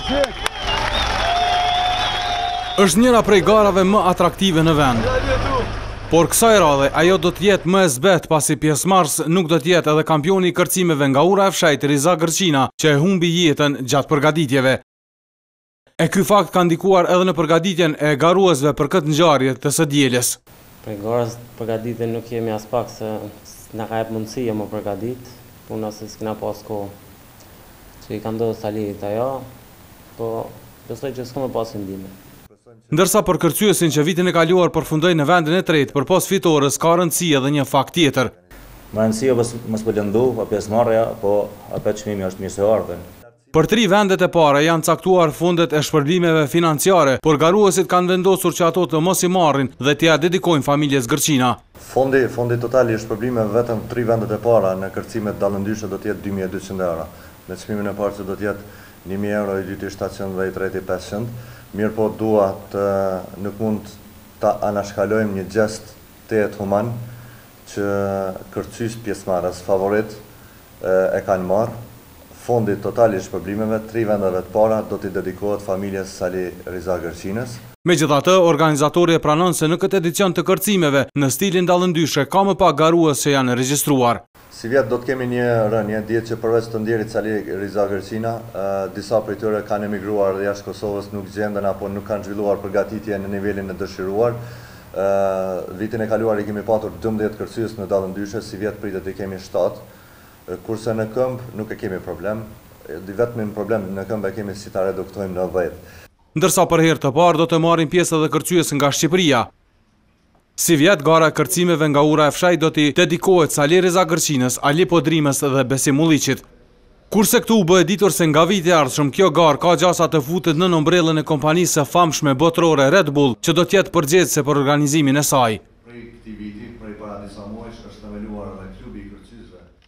Është njëra prej garave më atraktive në vend. Por kësaj radhe ajo do të jetë më e zbet pasi pjesëmarrës nuk do të jetë edhe kampioni i kërcimeve nga ura e fshajt Riza Gërçina, që e humbi jetën gjatë përgatitjeve. E ky fakt ka ndikuar edhe në përgatitjen e garuesve për këtë ngjarje të së dielës. Për garës përgatitje nuk jemi as pak se na ka jep mundësia më përgatit, puna se s'kena pas kohë. Që i ka ndodhur Salit ajo, po besoj që s'kemë pas ndihmë. Ndërsa për kërcyesin që vitin e kaluar përfundoi në vendin e tretë përpas fitores, ka rëndësi edhe një fakt tjetër. Më rëndësia mos po lëndu, pa pjesëmarrja, po apo çmimi është mirë se ardhen. Për 3 vendet e para janë caktuar fundet e shpërblimeve financiare, por garuesit kanë vendosur që ato të mos i marrin dhe t'ia dedikojnë familjes Gërçina. Fondi total i shpërblimeve vetëm 3 vendet e para në kërcimet dallëndyshe do të jetë 2200 euro. Me çmimin e parë që do të jetë 1000 euro, i dyti 700 dhe i treti 500. Mirë po nuk mund ta anashkalojmë një gjest të jetë human që kërcys pjesëmarrës favorit e kanë marrë. Fondi total i shpërblimeve 3 vendeve të para do t'i dedikohet familjes Sali Riza Gërçinës. Megjithatë, organizatori e pranon se në këtë edicion të kërcimeve në stilin dallëndyshe ka më pak garues që janë regjistruar. Si vjet do të kemi një rënje, dihet që përveç të ndjerit Sali Riza Gërçina, disa prej tyre kanë emigruar dhe jashtë Kosovës, nuk gjenden apo nuk kanë zhvilluar përgatitje në nivelin e dëshiruar. Vitin e kaluar i kemi patur 12 kërcyes në dallëndyshe, si vjet pritet i kemi 7. Kurse në këmbë nuk e kemi problem, vetëm problem në këmbë e kemi si ta reduktojmë në 10. Ndërsa për herë të parë do të marrin pjesë edhe kërcyes nga Shqipëria. Si vjet, gara e kërcimeve nga ura e fshajt do t'i dedikohet Sali Riza Gërçinës, Ali Podrimës dhe Besim Ulliqit. Kurse këtu u bë e ditur se nga viti i ardhshëm kjo garë ka gjasa të futet në ombrellën e kompanisë së famshme botërore Red Bull, që do të jetë përgjegjëse për organizimin e saj. Prej këtij viti, prej para disa muajsh është themeluar edhe klubi i kërcyesve.